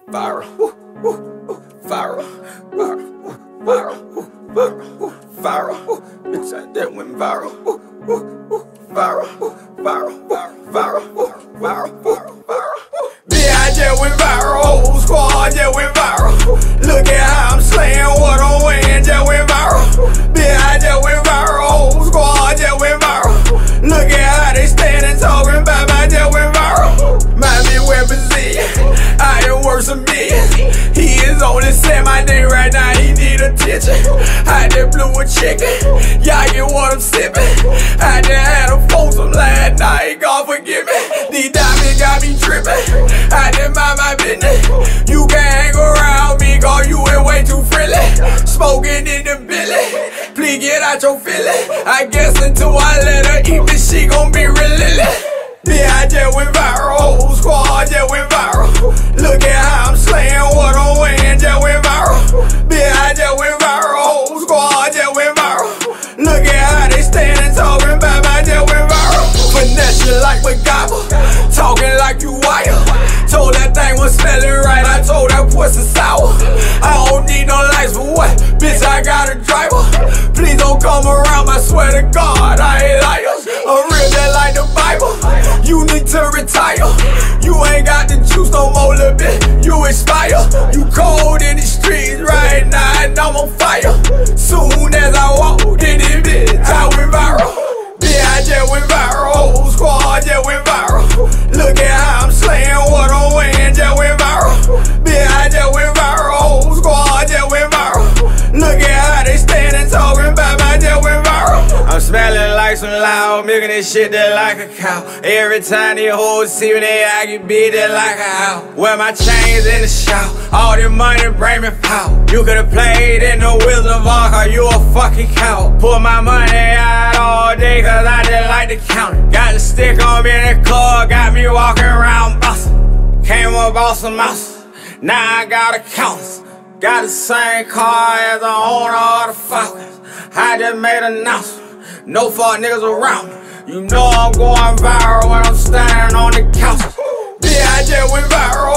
Viral, viral, viral, viral, viral, viral. Bitch, that went viral. Viral, viral, viral, viral, viral, viral. Bitch, I just went viral. Whole squad just went viral. Look at how I'm slaying what I'm weighing. Just went viral. Bitch, I just went viral. Whole squad just went viral. Look at how they standing talking about my just went viral. My bitch went position. I ain't worth some millions. He is only saying my name right now. He need attention. I just blew a chicken. Y'all get what I'm sipping. I just had a foursome last night. God forgive me. These diamonds got me tripping. I just mind my business. You can't hang around me, cause you ain't way too friendly. Smoking in the billy. Please get out your feeling. I guess until I let her eat me, she gon' be relentless. Yeah, I just went viral. Whole squad just went viral. Look at how I'm slaying what I'm weighing. Just went viral. Yeah, I just went viral. Whole squad just went viral. Look at how they standing talking about my just went viral. Finesse you like MacGyver, talking like you wire. Told that thing was smelling right. I told that pussy sour. I don't need no lights for what? Bitch, I got a driver. Please don't come around. I swear to God, I ain't liars. I'm real just like the Bible. You need to retire. You ain't got the juice no more, little bit. You expire. You cold in the streets right now, and I'm on fire. Soon as I walk in this bitch, I went viral. Yeah, I just went viral. Whole squad just went viral. Look at how I'm slaying what I'm weighing. Just went viral. Yeah, I just went viral. Whole squad just went viral. Look at how they standing talking about my just went viral. I'm smelling like some loud, milking this shit just like a cow. Every time these hoes see me, they I get beat just like a house. Wear my chains in the shout, all this money bring me power. You could've played in the Wizard of Oz, cause you a fucking cow. Pull my money out all day, cause I just like to count it. Got the stick on me in the club, got me walking around bustin'. Came up off some mouse, now I got accounts. Got the same car as the owner of the Falcons. I just made an announcement, no fuck niggas around me. You know I'm going viral when I'm standing on the couch. Yeah, I just went viral.